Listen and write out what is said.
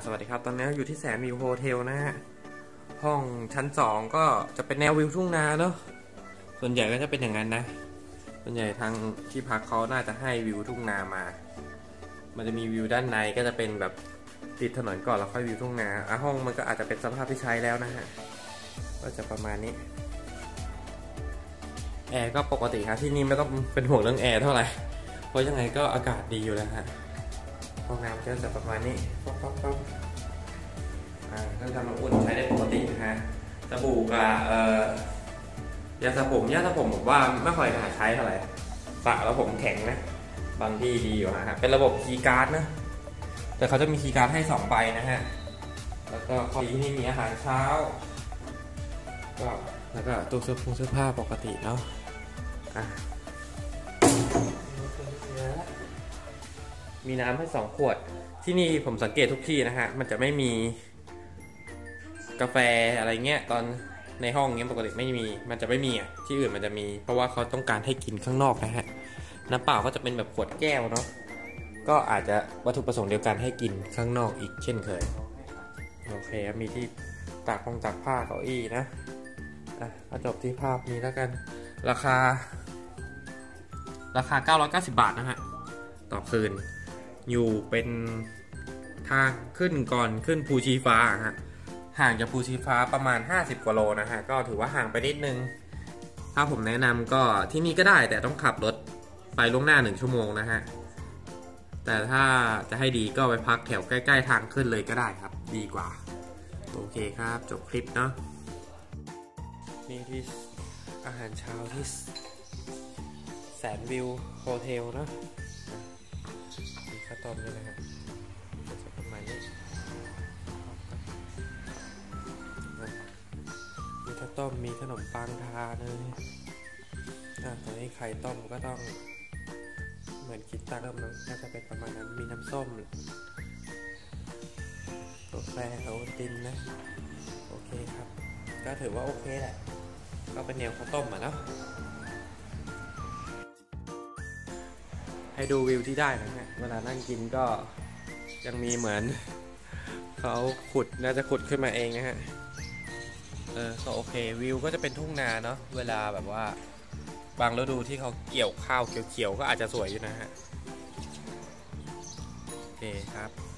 สวัสดีครับตอนนี้อยู่ที่แสนวิวโฮเทลนะฮะห้องชั้น2ก็จะเป็นแนววิวทุ่งนาเนาะส่วนใหญ่ก็จะเป็นอย่างนั้นนะส่วนใหญ่ทางที่พักเขาน่าจะให้วิวทุ่งนามามันจะมีวิวด้านในก็จะเป็นแบบติดถนนก่อนแล้วค่อยวิวทุ่งนาห้องมันก็อาจจะเป็นสภาพที่ใช้แล้วนะฮะก็จะประมาณนี้แอร์ก็ปกติครับที่นี่ไม่ต้องเป็นห่วงเรื่องแอร์เท่าไหร่เพราะยังไงก็อากาศดีอยู่แล้วฮะห้องน้ำก็จะประมาณนี้ป๊อกก็ทำน้ำอุ่นใช้ได้ปกตินะฮะสบู่กับยาสระผมผมว่าไม่ค่อยน่าใช้เท่าไหร่สระแล้วผมแข็งนะบางที่ดีอยู่ฮะเป็นระบบคีย์การ์ดนะแต่เขาจะมีคีย์การ์ดให้2 ใบนะฮะแล้วก็ข้อดีที่มีอาหารเช้าก็แล้วก็ตู้เสื้อผ้าปกติเนาะมีน้ำให้2 ขวดที่นี่ผมสังเกตทุกที่นะฮะมันจะไม่มีกาแฟอะไรเงี้ยตอนในห้องเงี้ยปกติไม่มีมันจะไม่มีที่อื่นมันจะมีเพราะว่าเขาต้องการให้กินข้างนอกนะฮะน้ำเปล่าก็จะเป็นแบบขวดแก้วเนาะก็อาจจะวัตถุประสงค์เดียวกันให้กินข้างนอกอีกเช่นเคยโอเคมีที่ตากผ้าเก้าอี้นะมาจบที่ภาพนี้แล้วกันราคา990 บาทนะฮะต่อคืนอยู่เป็นทางขึ้นก่อนขึ้นภูชีฟ้าฮะห่างจากภูชีฟ้าประมาณ50 กว่าโลนะฮะก็ถือว่าห่างไปนิดนึงถ้าผมแนะนำก็ที่นี่ก็ได้แต่ต้องขับรถไปล่วงหน้า1 ชั่วโมงนะฮะแต่ถ้าจะให้ดีก็ไปพักแถวใกล้ๆทางขึ้นเลยก็ได้ครับดีกว่าโอเคครับจบคลิปเนาะนี่ที่อาหารเช้าที่แสนวิวโฮเทลเนาะมีข้าวต้มด้วยนะฮะจะประมาณนี้มีข้าวต้มมีขนมปังทาเลยตอนนี้ไข่ต้มก็ต้องเหมือนคิดตังค์น่าจะเป็นประมาณนั้นมีน้ำส้มกาแฟโอวัลตินนะโอเคครับก็ถือว่าโอเคแหละก็เป็นแนวข้าวต้มเนาะให้ดูวิวที่ได้นะฮะเวลานั่งกินก็ยังมีเหมือนเขาน่าจะขุดขึ้นมาเองนะฮะก็โอเควิวก็จะเป็นทุ่งนาเนาะเวลาแบบว่าบางฤดูที่เขาเกี่ยวข้าวเขียวๆก็อาจจะสวยอยู่นะฮะโอเคครับ